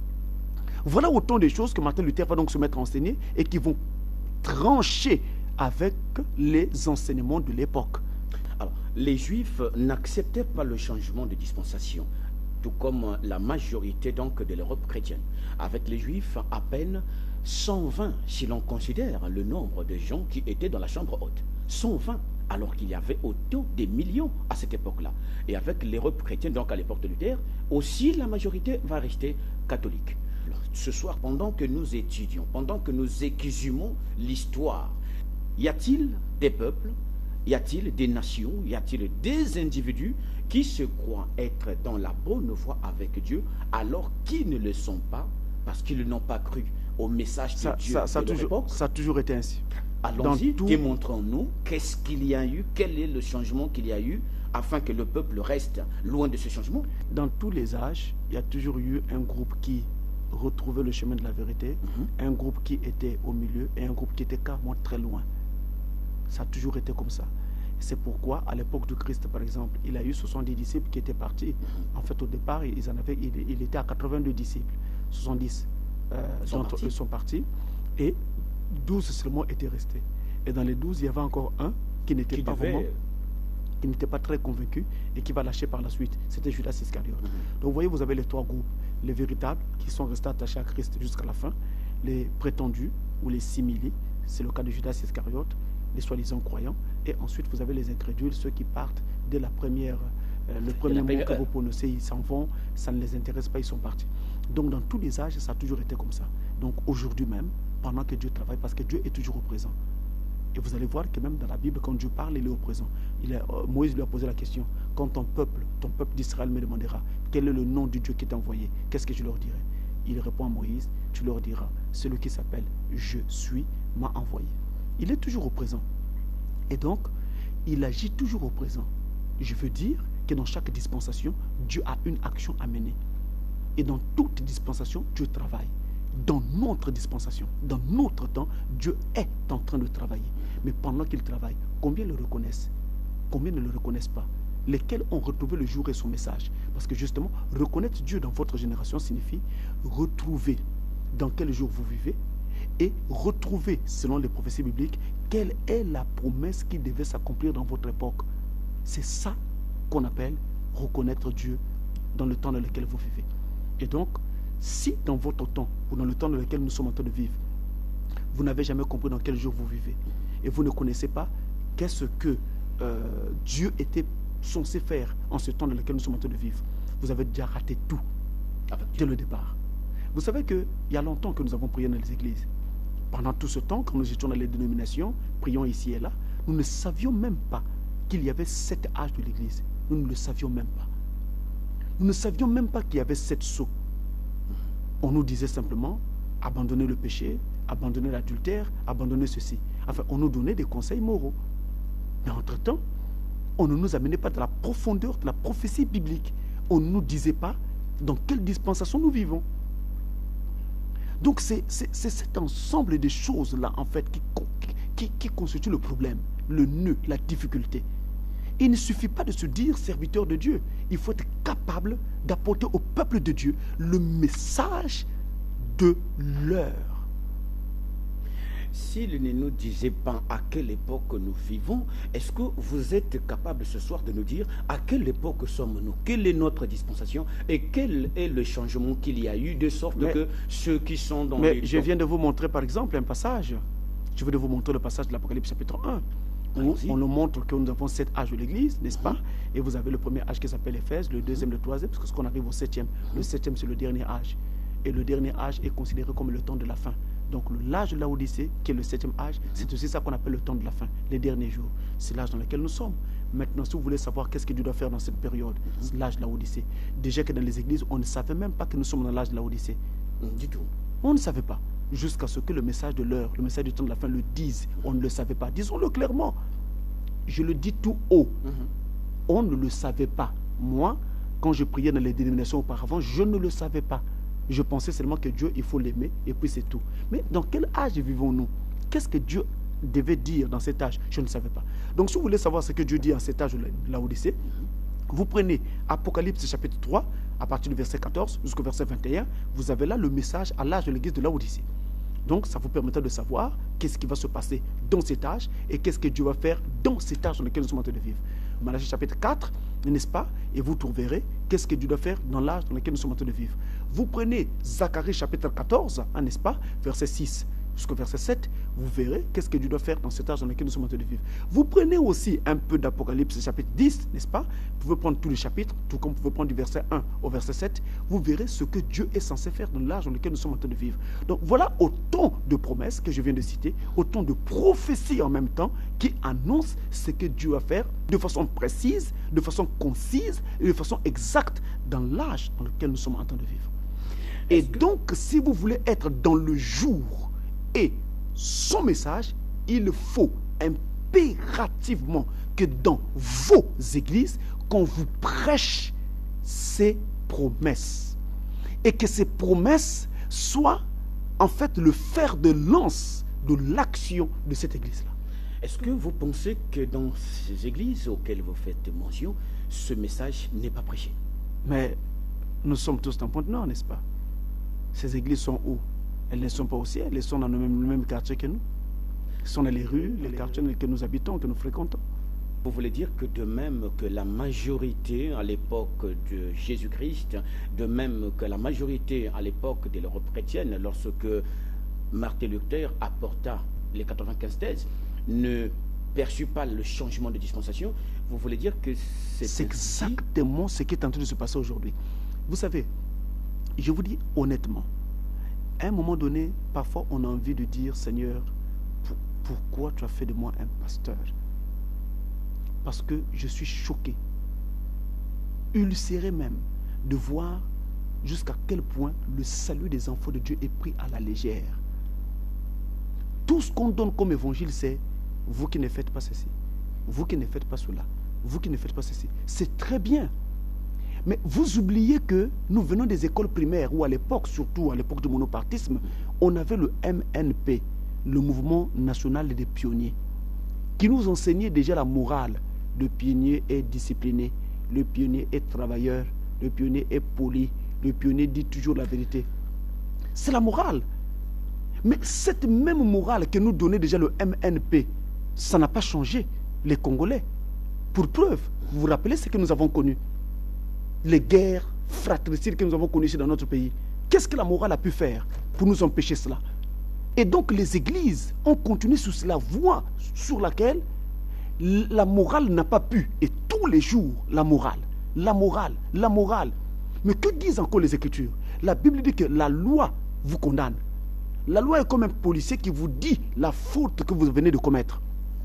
Voilà autant de choses que Martin Luther va donc se mettre à enseigner et qui vont trancher avec les enseignements de l'époque. Alors, les Juifs n'acceptaient pas le changement de dispensation, tout comme la majorité donc de l'Europe chrétienne. Avec les Juifs, à peine cent vingt, si l'on considère le nombre de gens qui étaient dans la chambre haute. cent vingt, alors qu'il y avait autant des millions à cette époque-là. Et avec l'Europe chrétienne, donc à l'époque de Luther, aussi la majorité va rester catholique. Ce soir, pendant que nous étudions, pendant que nous exhumons l'histoire, y a-t-il des peuples, y a-t-il des nations, y a-t-il des individus qui se croient être dans la bonne voie avec Dieu alors qu'ils ne le sont pas parce qu'ils n'ont pas cru au message de ça, Dieu ça, ça, de toujours, l'époque? Ça a toujours été ainsi. Allons-y, tout... démontrons-nous qu'est-ce qu'il y a eu, quel est le changement qu'il y a eu afin que le peuple reste loin de ce changement. Dans tous les âges, il y a toujours eu un groupe qui retrouver le chemin de la vérité, mm-hmm. un groupe qui était au milieu et un groupe qui était carrément très loin. Ça a toujours été comme ça. C'est pourquoi, à l'époque du Christ, par exemple, il a eu soixante-dix disciples qui étaient partis. En fait, au départ, ils en avaient, il, il était à quatre-vingt-deux disciples. soixante-dix euh, d'entre eux sont partis et douze seulement étaient restés. Et dans les douze, il y avait encore un qui n'était pas devait... vraiment... qui n'était pas très convaincu et qui va lâcher par la suite. C'était Judas Iscariote. Mm-hmm. Donc vous voyez, vous avez les trois groupes. Les véritables qui sont restés attachés à Christ jusqu'à la fin. Les prétendus ou les simili, c'est le cas de Judas Iscariote, les soi-disant croyants. Et ensuite, vous avez les incrédules, ceux qui partent dès la première, euh, le premier mot que vous prononcez, ils s'en vont, ça ne les intéresse pas, ils sont partis. Donc dans tous les âges, ça a toujours été comme ça. Donc aujourd'hui même, pendant que Dieu travaille, parce que Dieu est toujours au présent, Et vous allez voir que même dans la Bible, quand Dieu parle, il est au présent. Il est, euh, Moïse lui a posé la question, quand ton peuple, ton peuple d'Israël me demandera, quel est le nom du Dieu qui t'a envoyé, qu'est-ce que je leur dirai? Il répond à Moïse, tu leur diras, celui qui s'appelle je suis m'a envoyé. Il est toujours au présent. Et donc, il agit toujours au présent. Je veux dire que dans chaque dispensation, Dieu a une action à mener. Et dans toute dispensation, Dieu travaille. Dans notre dispensation, dans notre temps, Dieu est en train de travailler. Mais pendant qu'il travaille, combien le reconnaissent? Combien ne le reconnaissent pas? Lesquels ont retrouvé le jour et son message? Parce que justement, reconnaître Dieu dans votre génération signifie retrouver dans quel jour vous vivez et retrouver, selon les prophéties bibliques, quelle est la promesse qui devait s'accomplir dans votre époque. C'est ça qu'on appelle reconnaître Dieu dans le temps dans lequel vous vivez. Et donc, si dans votre temps ou dans le temps dans lequel nous sommes en train de vivre, vous n'avez jamais compris dans quel jour vous vivez et vous ne connaissez pas qu'est-ce que euh, Dieu était censé faire en ce temps dans lequel nous sommes en train de vivre, vous avez déjà raté tout dès le départ. Vous savez qu'il y a longtemps que nous avons prié dans les églises. Pendant tout ce temps, quand nous étions dans les dénominations, prions ici et là, nous ne savions même pas qu'il y avait sept âges de l'église. Nous ne le savions même pas. Nous ne savions même pas qu'il y avait sept sceaux. On nous disait simplement, abandonnez le péché, abandonnez l'adultère, abandonnez ceci. Enfin, on nous donnait des conseils moraux. Mais entre-temps, on ne nous amenait pas dans la profondeur de la prophétie biblique. On ne nous disait pas dans quelle dispensation nous vivons. Donc, c'est cet ensemble de choses-là, en fait, qui, qui, qui constitue le problème, le nœud, la difficulté. Il ne suffit pas de se dire serviteur de Dieu. Il faut être capable d'apporter au peuple de Dieu le message de l'heure. S'il ne nous disait pas à quelle époque nous vivons, est-ce que vous êtes capable ce soir de nous dire à quelle époque sommes-nous? Quelle est notre dispensation? Et quel est le changement qu'il y a eu de sorte mais, que ceux qui sont dans mais les... Je viens de vous montrer par exemple un passage. Je vais vous montrer le passage de l'Apocalypse chapitre un. Où on nous montre que nous avons sept âges de l'église, n'est-ce pas? Et vous avez le premier âge qui s'appelle Éphèse, le deuxième, le troisième, parce qu'on arrive au septième. Le septième, c'est le dernier âge. Et le dernier âge est considéré comme le temps de la fin. Donc l'âge de l'Odyssée, qui est le septième âge, c'est aussi ça qu'on appelle le temps de la fin, les derniers jours. C'est l'âge dans lequel nous sommes. Maintenant, si vous voulez savoir qu'est-ce que Dieu doit faire dans cette période, c'est l'âge de l'Odyssée. Déjà que dans les églises, on ne savait même pas que nous sommes dans l'âge de l'Odyssée. Du tout. On ne savait pas. Jusqu'à ce que le message de l'heure, le message du temps de la fin le dise. On ne le savait pas. Disons-le clairement. Je le dis tout haut. Mm-hmm. On ne le savait pas. Moi, quand je priais dans les dénominations auparavant, je ne le savais pas. Je pensais seulement que Dieu, il faut l'aimer, et puis c'est tout. Mais dans quel âge vivons-nous? Qu'est-ce que Dieu devait dire dans cet âge? Je ne savais pas. Donc, si vous voulez savoir ce que Dieu dit en cet âge de l'Odyssée, vous prenez Apocalypse chapitre trois, à partir du verset quatorze jusqu'au verset vingt et un, vous avez là le message à l'âge de l'église de l'Odyssée. Donc, ça vous permettra de savoir qu'est-ce qui va se passer dans cet âge et qu'est-ce que Dieu va faire dans cet âge dans lequel nous sommes en train de vivre. Malachie chapitre quatre, n'est-ce pas? Et vous trouverez qu'est-ce que Dieu doit faire dans l'âge dans lequel nous sommes en train de vivre. Vous prenez Zacharie chapitre quatorze, hein, n'est-ce pas? Verset six jusqu'au verset sept, vous verrez qu'est-ce que Dieu doit faire dans cet âge dans lequel nous sommes en train de vivre. Vous prenez aussi un peu d'Apocalypse chapitre dix, n'est-ce pas? Vous pouvez prendre tous les chapitres, tout comme vous pouvez prendre du verset un au verset sept, vous verrez ce que Dieu est censé faire dans l'âge dans lequel nous sommes en train de vivre. Donc voilà autant de promesses que je viens de citer, autant de prophéties en même temps qui annoncent ce que Dieu va faire de façon précise, de façon concise et de façon exacte dans l'âge dans lequel nous sommes en train de vivre. Et donc, si vous voulez être dans le jour et son message, il faut impérativement que dans vos églises, qu'on vous prêche ces promesses. Et que ces promesses soient en fait le fer de lance de l'action de cette église-là. Est-ce que vous pensez que dans ces églises auxquelles vous faites mention, ce message n'est pas prêché? Mais nous sommes tous dans Pointe-Nord, n'est-ce pas? Ces églises sont où? Elles ne sont pas au ciel, elles sont dans le même, le même quartier que nous. Elles sont dans les rues, les quartiers dans lesquels nous habitons, que nous fréquentons. Vous voulez dire que de même que la majorité à l'époque de Jésus-Christ, de même que la majorité à l'époque de l'Europe chrétienne, lorsque Martin Luther apporta les quatre-vingt-quinze thèses, ne perçut pas le changement de dispensation, vous voulez dire que c'est... C'est exactement ce qui est en train de se passer aujourd'hui. Vous savez, je vous dis honnêtement, à un moment donné, parfois on a envie de dire, Seigneur, pourquoi tu as fait de moi un pasteur? Parce que je suis choqué, ulcéré même, de voir jusqu'à quel point le salut des enfants de Dieu est pris à la légère. Tout ce qu'on donne comme évangile, c'est vous qui ne faites pas ceci, vous qui ne faites pas cela, vous qui ne faites pas ceci. C'est très bien. Mais vous oubliez que nous venons des écoles primaires où à l'époque, surtout à l'époque du monopartisme, on avait le M N P, le mouvement national des pionniers, qui nous enseignait déjà la morale. Le pionnier est discipliné, le pionnier est travailleur, le pionnier est poli, le pionnier dit toujours la vérité. C'est la morale. Mais cette même morale que nous donnait déjà le M N P, ça n'a pas changé les Congolais. Pour preuve, vous vous rappelez ce que nous avons connu? Les guerres fratricides que nous avons connues ici dans notre pays. Qu'est-ce que la morale a pu faire pour nous empêcher cela? Et donc les églises ont continué sur la voie sur laquelle la morale n'a pas pu. Et tous les jours, la morale, la morale, la morale. Mais que disent encore les Écritures? La Bible dit que la loi vous condamne. La loi est comme un policier qui vous dit la faute que vous venez de commettre.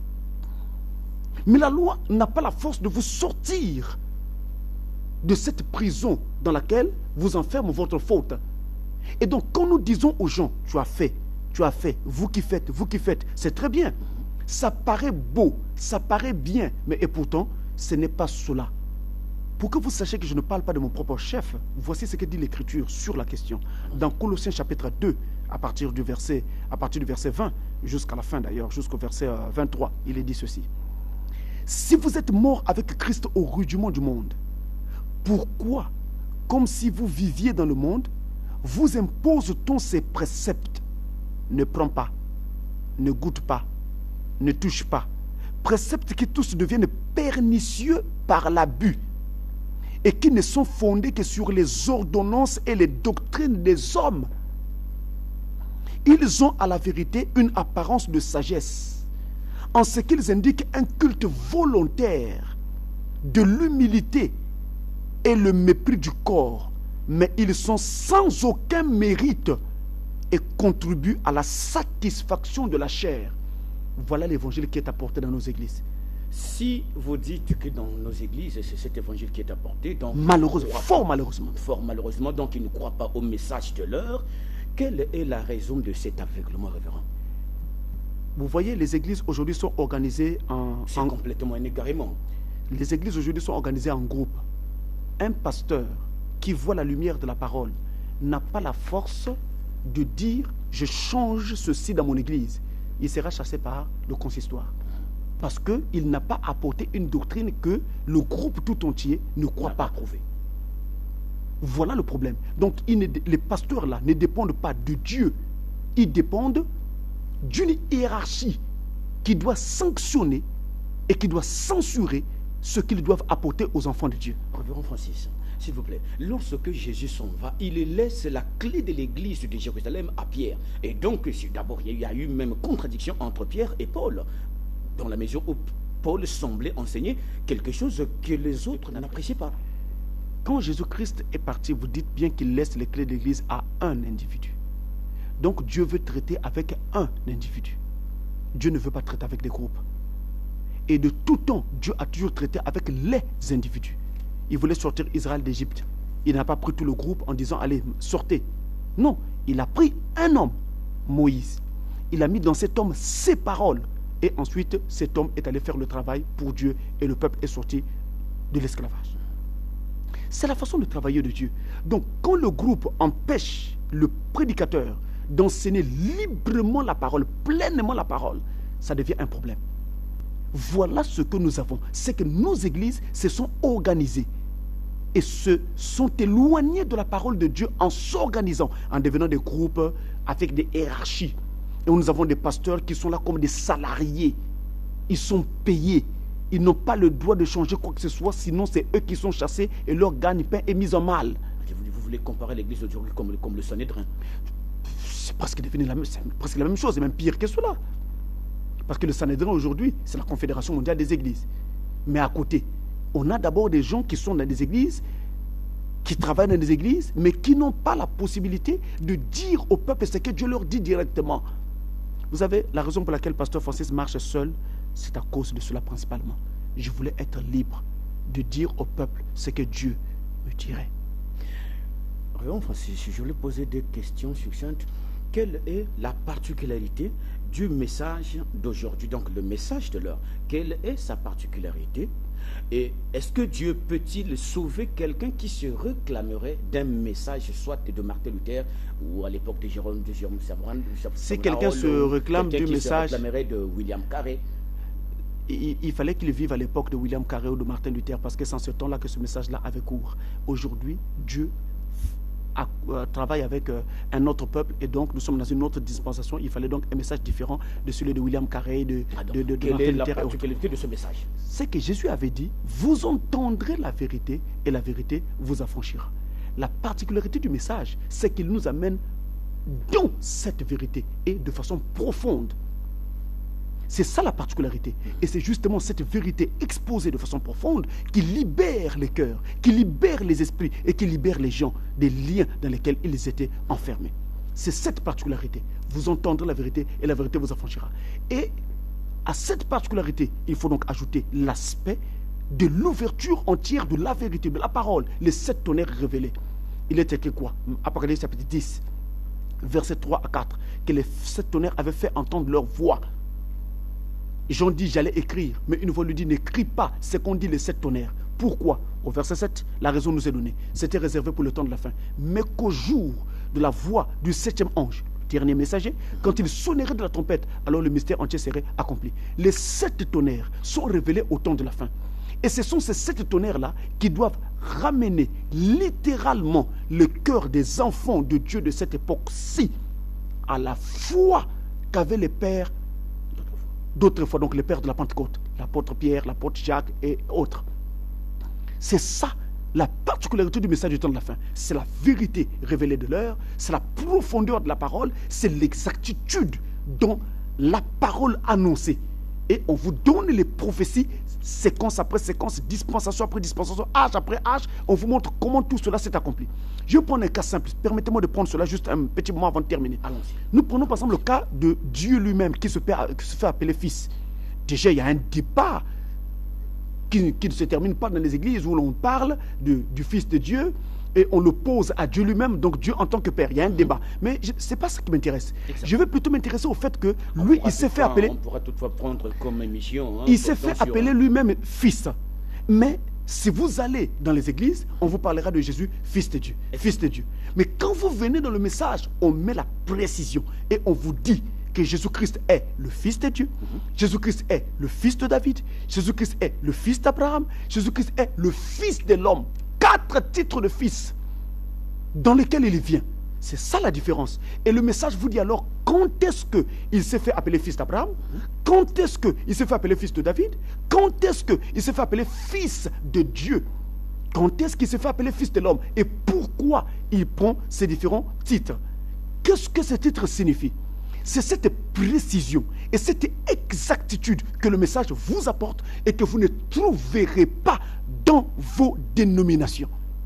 Mais la loi n'a pas la force de vous sortir de cette prison dans laquelle vous enferme votre faute. Et donc quand nous disons aux gens, tu as fait, tu as fait, vous qui faites, vous qui faites, c'est très bien. Ça paraît beau, ça paraît bien, mais et pourtant, ce n'est pas cela. Pour que vous sachiez que je ne parle pas de mon propre chef, voici ce que dit l'Écriture sur la question. Dans Colossiens chapitre deux, à partir du verset, à partir du verset vingt, jusqu'à la fin d'ailleurs, jusqu'au verset vingt-trois, il est dit ceci. Si vous êtes mort avec Christ au rudiment du monde, pourquoi, comme si vous viviez dans le monde, vous impose-t-on ces préceptes? Ne prends pas, ne goûte pas, ne touche pas. Préceptes qui tous deviennent pernicieux par l'abus et qui ne sont fondés que sur les ordonnances et les doctrines des hommes. Ils ont à la vérité une apparence de sagesse, en ce qu'ils indiquent un culte volontaire, de l'humilité et le mépris du corps, mais ils sont sans aucun mérite et contribuent à la satisfaction de la chair. Voilà l'évangile qui est apporté dans nos églises. Si vous dites que dans nos églises, c'est cet évangile qui est apporté, donc malheureusement, fort malheureusement. Fort malheureusement, donc ils ne croient pas au message de l'heure. Quelle est la raison de cet aveuglement, révérend? Vous voyez, les églises aujourd'hui sont organisées en... C'est en... complètement un égarement. Les églises aujourd'hui sont organisées en groupe. Un pasteur qui voit la lumière de la parole n'a pas la force de dire « je change ceci dans mon église ». Il sera chassé par le consistoire. Parce qu'il n'a pas apporté une doctrine que le groupe tout entier ne croit pas prouver. Voilà le problème. Donc il ne, les pasteurs-là ne dépendent pas de Dieu. Ils dépendent d'une hiérarchie qui doit sanctionner et qui doit censurer ce qu'ils doivent apporter aux enfants de Dieu. Révérend Francis, s'il vous plaît, lorsque Jésus s'en va, il laisse la clé de l'église de Jérusalem à Pierre. Et donc, d'abord, il y a eu même contradiction entre Pierre et Paul, dans la mesure où Paul semblait enseigner quelque chose que les autres n'appréciaient pas. Quand Jésus-Christ est parti, vous dites bien qu'il laisse les clés de l'église à un individu. Donc Dieu veut traiter avec un individu. Dieu ne veut pas traiter avec des groupes. Et de tout temps, Dieu a toujours traité avec les individus. Il voulait sortir Israël d'Égypte. Il n'a pas pris tout le groupe en disant, allez, sortez. Non, il a pris un homme, Moïse. Il a mis dans cet homme ses paroles. Et ensuite, cet homme est allé faire le travail pour Dieu et le peuple est sorti de l'esclavage. C'est la façon de travailler de Dieu. Donc, quand le groupe empêche le prédicateur d'enseigner librement la parole, pleinement la parole, ça devient un problème. Voilà ce que nous avons. C'est que nos églises se sont organisées et se sont éloignées de la parole de Dieu en s'organisant, en devenant des groupes avec des hiérarchies. Et nous avons des pasteurs qui sont là comme des salariés. Ils sont payés. Ils n'ont pas le droit de changer quoi que ce soit, sinon c'est eux qui sont chassés et leur gagne-pain est mis en mal. Vous voulez comparer l'église d'aujourd'hui comme, comme le Sanhédrin? C'est presque devenu la même, presque la même chose, et même pire que cela. Parce que le Sanhédrin aujourd'hui, c'est la Confédération mondiale des églises. Mais à côté, on a d'abord des gens qui sont dans des églises, qui travaillent dans des églises, mais qui n'ont pas la possibilité de dire au peuple ce que Dieu leur dit directement. Vous savez, la raison pour laquelle Pasteur Francis marche seul, c'est à cause de cela principalement. Je voulais être libre de dire au peuple ce que Dieu me dirait. Révérend Francis, je voulais poser des questions succinctes. Quelle est la particularité du message d'aujourd'hui, donc le message de l'heure? Quelle est sa particularité? Et est-ce que Dieu peut-il sauver quelqu'un qui se réclamerait d'un message, soit de Martin Luther ou à l'époque de Jérôme de Jérôme Savran? Si quelqu'un se réclame du message, se réclamerait de William Carey. Il, il fallait qu'il vive à l'époque de William Carey ou de Martin Luther, parce que c'est en ce temps-là que ce message-là avait cours. Aujourd'hui, Dieu à, euh, travaille avec euh, un autre peuple, et donc nous sommes dans une autre dispensation. Il fallait donc un message différent de celui de William Carey, de, ah donc, de, de, de quelle Martin est Luther. La particularité de ce message? C'est que Jésus avait dit, vous entendrez la vérité et la vérité vous affranchira. La particularité du message, c'est qu'il nous amène dans cette vérité et de façon profonde. C'est ça la particularité. Et c'est justement cette vérité exposée de façon profonde qui libère les cœurs, qui libère les esprits et qui libère les gens des liens dans lesquels ils étaient enfermés. C'est cette particularité. Vous entendrez la vérité et la vérité vous affranchira. Et à cette particularité, il faut donc ajouter l'aspect de l'ouverture entière de la vérité, de la parole, les sept tonnerres révélés. Il est écrit quoi? Apocalypse chapitre dix, versets trois à quatre, que les sept tonnerres avaient fait entendre leur voix. Jean dit, j'allais écrire, mais une voix lui dit, n'écris pas ce qu'on dit les sept tonnerres. Pourquoi? Au verset sept, la raison nous est donnée. C'était réservé pour le temps de la fin. Mais qu'au jour de la voix du septième ange, le dernier messager, quand il sonnerait de la trompette, alors le mystère entier serait accompli. Les sept tonnerres sont révélés au temps de la fin. Et ce sont ces sept tonnerres-là qui doivent ramener littéralement le cœur des enfants de Dieu de cette époque-ci à la foi qu'avaient les pères d'autrefois, donc les pères de la Pentecôte, l'apôtre Pierre, l'apôtre Jacques et autres. C'est ça la particularité du message du temps de la fin. C'est la vérité révélée de l'heure, c'est la profondeur de la parole, c'est l'exactitude dans la parole annoncée. Et on vous donne les prophéties, séquence après séquence, dispensation après dispensation, âge après âge. On vous montre comment tout cela s'est accompli. Je vais prendre un cas simple. Permettez-moi de prendre cela juste un petit moment avant de terminer. Nous prenons par exemple le cas de Dieu lui-même qui se fait, qui se fait appeler fils. Déjà, il y a un débat qui, qui ne se termine pas dans les églises où l'on parle de, du Fils de Dieu et on le pose à Dieu lui-même, donc Dieu en tant que Père. Il y a un débat. Mais ce n'est pas ça qui m'intéresse. Je vais plutôt m'intéresser au fait que lui, il s'est fait appeler... On pourra toutefois prendre comme émission... Hein, il s'est fait appeler lui-même Fils. Mais si vous allez dans les églises, on vous parlera de Jésus, Fils de Dieu. Fils de Dieu. Mais quand vous venez dans le message, on met la précision et on vous dit que Jésus-Christ est le Fils de Dieu, mm-hmm. Jésus-Christ est le Fils de David, Jésus-Christ est le Fils d'Abraham, Jésus-Christ est le Fils de l'homme. Quatre titres de fils dans lesquels il vient. C'est ça la différence. Et le message vous dit alors quand est-ce qu'il s'est fait appeler fils d'Abraham, quand est-ce qu'il s'est fait appeler fils de David, quand est-ce qu'il s'est fait appeler fils de Dieu, quand est-ce qu'il s'est fait appeler fils de l'homme et pourquoi il prend ces différents titres. Qu'est-ce que ces titres signifient? C'est cette précision et cette exactitude que le message vous apporte et que vous ne trouverez pas dans vos dénominations.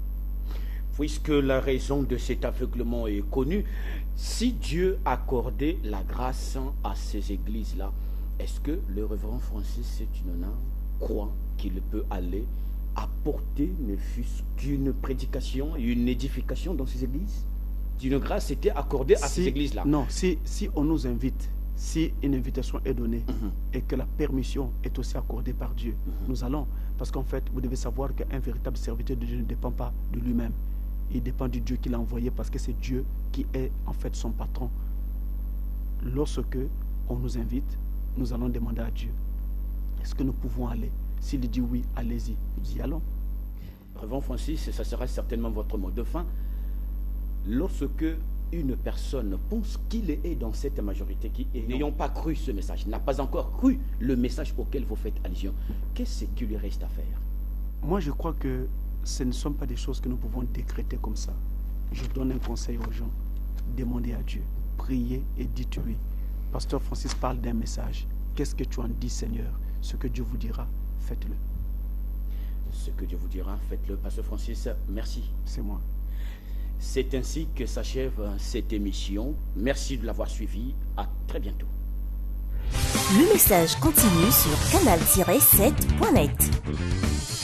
Puisque la raison de cet aveuglement est connue, si Dieu accordait la grâce à ces églises-là, est-ce que le révérend Francis Tunona croit qu'il peut aller apporter, ne fût-ce qu'une prédication et une édification dans ces églises? Une grâce était accordée à si, ces églises-là. Non, si, si on nous invite, si une invitation est donnée mm-hmm. et que la permission est aussi accordée par Dieu, mm-hmm. nous allons. Parce qu'en fait, vous devez savoir qu'un véritable serviteur de Dieu ne dépend pas de lui-même. Il dépend du Dieu qui l'a envoyé parce que c'est Dieu qui est en fait son patron. Lorsque on nous invite, nous allons demander à Dieu, est-ce que nous pouvons aller? S'il dit oui, allez-y. Nous y allons. Révérend Francis, ça sera certainement votre mot de fin. Lorsque une personne pense qu'il est dans cette majorité qui, n'ayant pas cru ce message, n'a pas encore cru le message auquel vous faites allusion, qu'est-ce qu'il lui reste à faire? Moi, je crois que ce ne sont pas des choses que nous pouvons décréter comme ça. Je donne un conseil aux gens. Demandez à Dieu. Priez et dites-lui. Pasteur Francis parle d'un message. Qu'est-ce que tu en dis, Seigneur? Ce que Dieu vous dira, faites-le. Ce que Dieu vous dira, faites-le. Pasteur Francis, merci. C'est moi. C'est ainsi que s'achève cette émission. Merci de l'avoir suivi. À très bientôt. Le message continue sur canal tiret sept point net.